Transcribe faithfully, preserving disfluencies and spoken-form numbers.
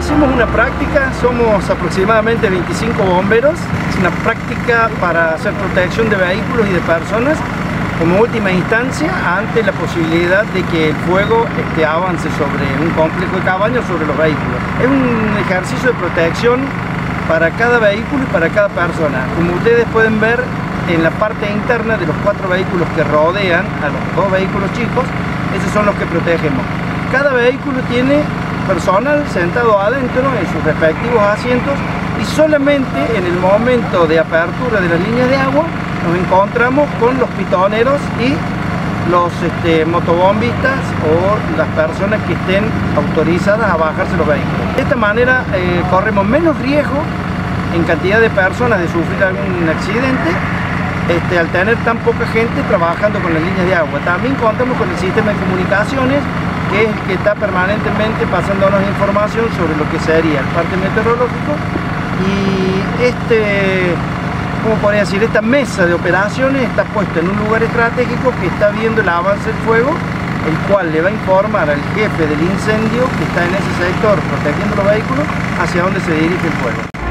hicimos una práctica, somos aproximadamente veinticinco bomberos, es una práctica para hacer protección de vehículos y de personas como última instancia ante la posibilidad de que el fuego este, avance sobre un complejo de cabañas sobre los vehículos. Es un ejercicio de protección para cada vehículo y para cada persona. Como ustedes pueden ver en la parte interna de los cuatro vehículos que rodean a los dos vehículos chicos, esos son los que protegemos. Cada vehículo tiene personal sentado adentro en sus respectivos asientos y solamente en el momento de apertura de las líneas de agua nos encontramos con los pitoneros y los este, motobombistas o las personas que estén autorizadas a bajarse los vehículos. De esta manera eh, corremos menos riesgo en cantidad de personas de sufrir algún accidente este, al tener tan poca gente trabajando con las líneas de agua. También contamos con el sistema de comunicaciones, que es el que está permanentemente pasándonos información sobre lo que sería el parte meteorológico, y este, ¿cómo podría decir? Esta mesa de operaciones está puesta en un lugar estratégico que está viendo el avance del fuego, el cual le va a informar al jefe del incendio que está en ese sector protegiendo los vehículos hacia dónde se dirige el fuego.